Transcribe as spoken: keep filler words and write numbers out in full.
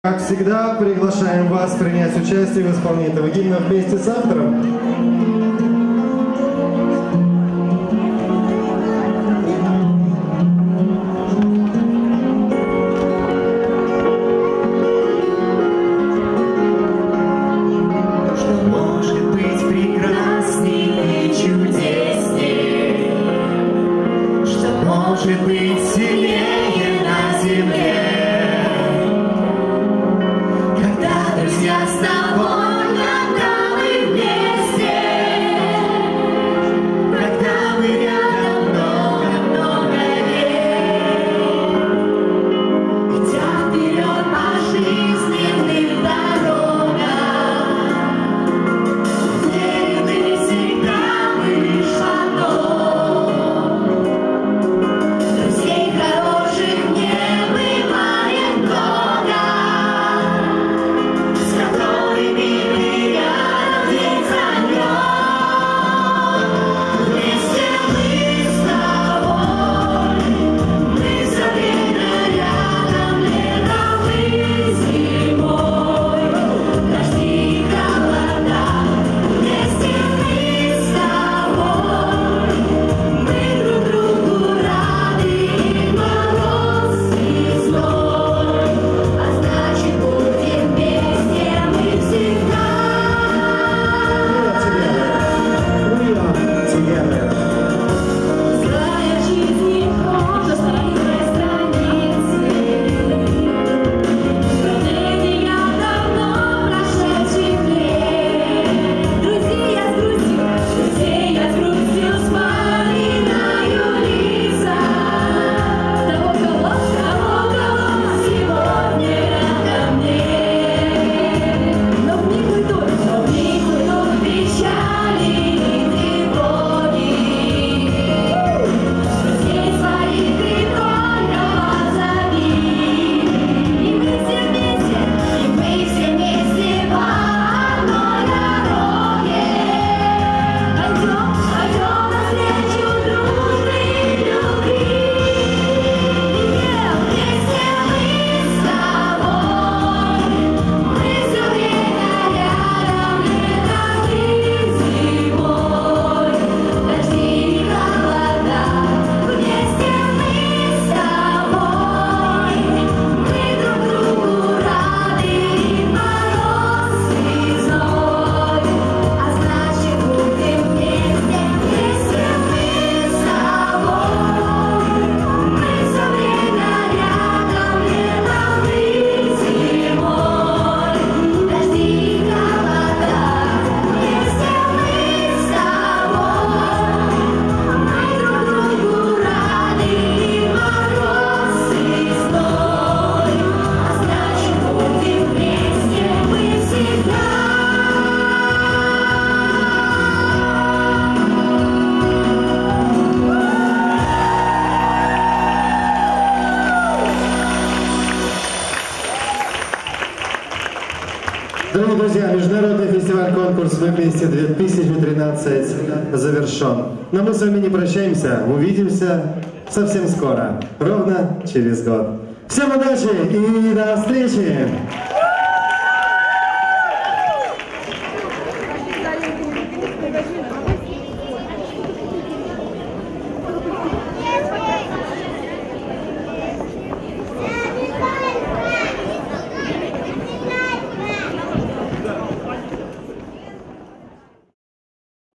Как всегда, приглашаем вас принять участие в исполнении этого гимна вместе с автором. Может быть сильнее на земле, когда друзья с тобой, когда мы вместе, когда мы рядом много-много лет, идя вперед по жизненным дорогам, уверены всегда мы лишь в одном. Дорогие друзья, международный фестиваль-конкурс «Мы вместе две тысячи тринадцать» завершен. Но мы с вами не прощаемся, увидимся совсем скоро, ровно через год. Всем удачи и до встречи!